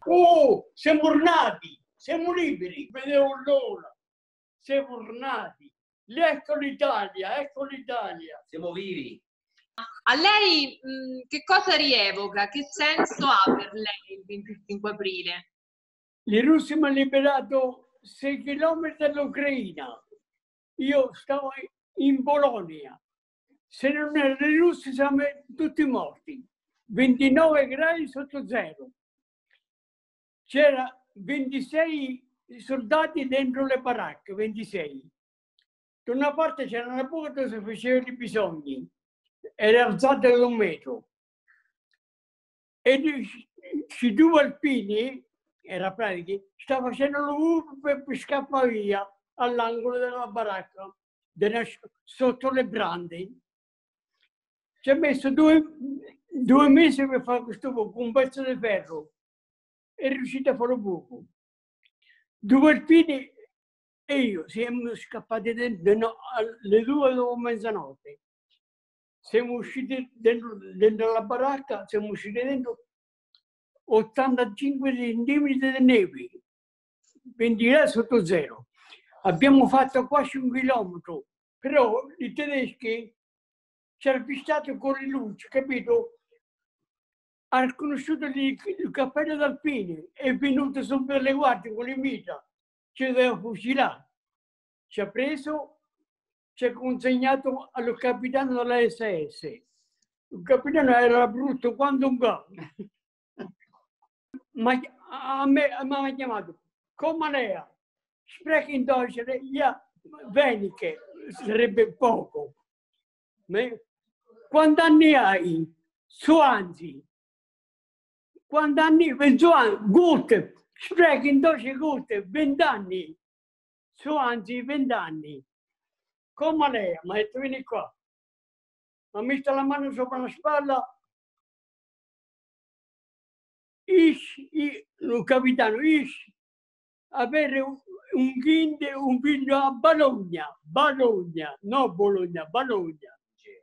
Oh, siamo tornati, siamo liberi, vedevo l'ora, siamo tornati. Ecco l'Italia, ecco l'Italia. Siamo vivi. A lei che cosa rievoca? Che senso ha per lei il 25 aprile? I russi mi hanno liberato 6 chilometri dall'Ucraina. Io stavo in Polonia. Se non erano i russi siamo tutti morti. 29 gradi sotto zero. C'era 26 soldati dentro le baracche, 26. Da una parte c'era una buca dove si facevano i bisogni. Era alzata da 1 metro. E ci 2 alpini, era pratica, stava facendo l'uovo per scappare via all'angolo della baracca, sotto le brande. Ci ha messo 2 mesi per fare questo buco, un pezzo di ferro. È riuscito a fare un buco. 2 alpini e io siamo scappati dentro alle 2 dopo mezzanotte. Siamo usciti dentro la baracca, siamo usciti dentro 85 centimetri di neve, 20 gradi sotto zero. Abbiamo fatto quasi 1 chilometro, però i tedeschi ci hanno pistato con le luci, capito? Ha riconosciuto il cappello d'alpini, è venuto subito alle guardie con le mitra, ci doveva fucilare. Ci ha preso, ci ha consegnato allo capitano della SS. Il capitano era brutto quanto un cane. Ma a me mi ha chiamato, come lei? Spreche in Deutsch, ja, wenige, sarebbe poco. Quanti anni hai? 20. Quanti anni? 20 anni, gut, spreche in Deutsch gut, 20 anni. 20, 20 anni. Come lei? Mi ha detto, vieni qua. Mi ha messo la mano sopra la spalla. Il capitano, avere un figlio a Bologna, no Bologna, Bologna.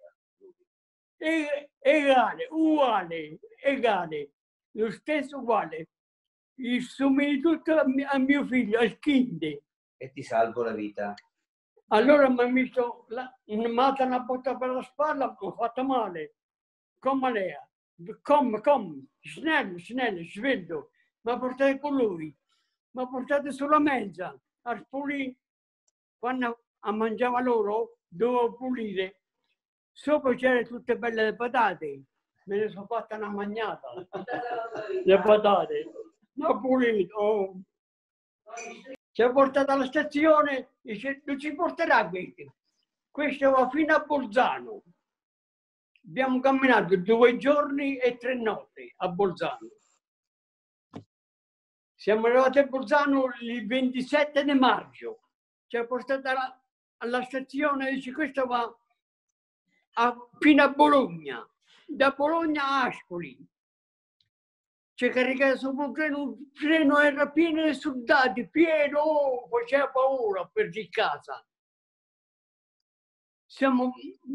Egale, uguale, egale, lo stesso uguale. Il somigliatutto a mio figlio, al kind. E ti salvo la vita. Allora mi ha messo una botta per la spalla, ho fatto male. Come lei? Come, snello, sveglio. Mi ha portato con lui. Mi ha portato sulla mensa a spulire. Quando mangiava loro, dovevo pulire. Sopra c'erano tutte belle le patate. Me ne sono fatta una magnata. Le patate. L'ho pulito. Oh. Ci ha portato alla stazione e dice, non ci porterà questo. Questo va fino a Bolzano. Abbiamo camminato 2 giorni e 3 notti a Bolzano. Siamo arrivati a Bolzano il 27 di maggio. Ci ha portato alla stazione e dice, questo va fino a Bologna. Da Bologna a Ascoli. Ci ha caricato sopra il treno era pieno di soldati, pieno, faceva paura per di casa. Siamo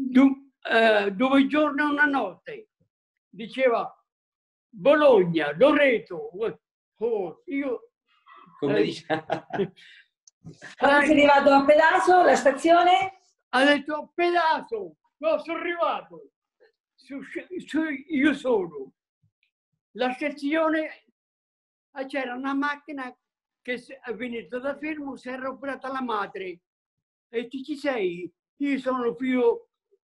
2 giorni e 1 notte. Diceva Bologna, Loreto. Oh, io... Come diciamo? Quando sei arrivato a Pedaso, la stazione? Ha detto Pedaso, no, sono arrivato. Io sono. La stazione, c'era una macchina che è venuta da fermo, si era operata la madre. E tu chi sei? Io sono figlio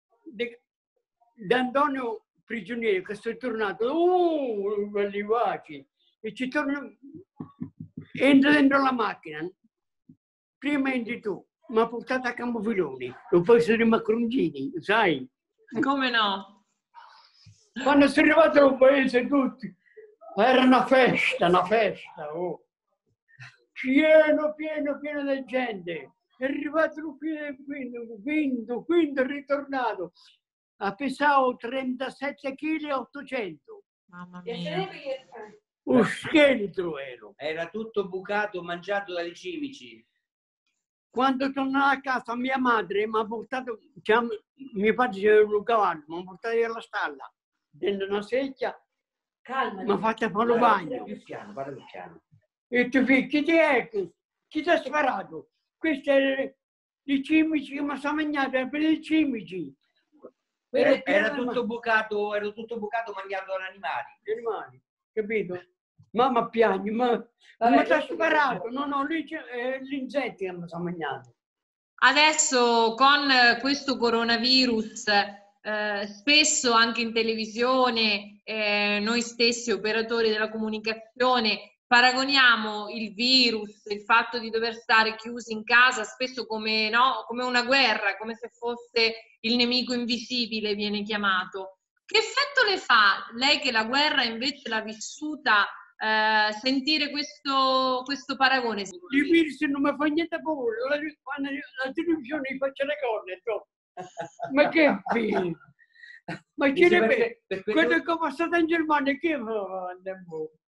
di Antonio Prigioniero, che sono tornato. Oh, belli baci. E ci torno, entro dentro la macchina. Prima entri tu, mi ha portato a Campofiloni. Lo fossero i macroncini, sai? Come no? Quando sono arrivato al paese tutti, era una festa, oh. Pieno di gente. È arrivato il quinto, è ritornato. Ha pesato 37 kg e 800. Mamma mia. Un scheletro ero. Era tutto bucato, mangiato dai cimici. Quando tornavo a casa, mia madre mi ha portato, mio padre c'era un cavallo, mi ha portato alla stalla, dentro una secchia, Calma. mi ha fatto fare il bagno. Più piano, parla più piano. E tu figlio, chi ti è? Chi ti ha sparato? Questo è i cimici che mi sta mangiando, per i cimici. Era tutto bucato mangiato da animali. Capito? Mamma piange, ma Vabbè, mi sta questo sparato, no, lì c'è gli insetti che mi sta mangiando. Adesso con questo coronavirus, spesso anche in televisione, noi stessi operatori della comunicazione paragoniamo il virus, il fatto di dover stare chiusi in casa, spesso come, no, come una guerra, come se fosse il nemico invisibile, viene chiamato. Che effetto le fa, lei che la guerra invece l'ha vissuta, sentire questo paragone? Il virus non mi fa niente paura, quando la televisione faccio le corna, ma che figlio? Ma Dice ci perché quello che è passato in Germania, che fa?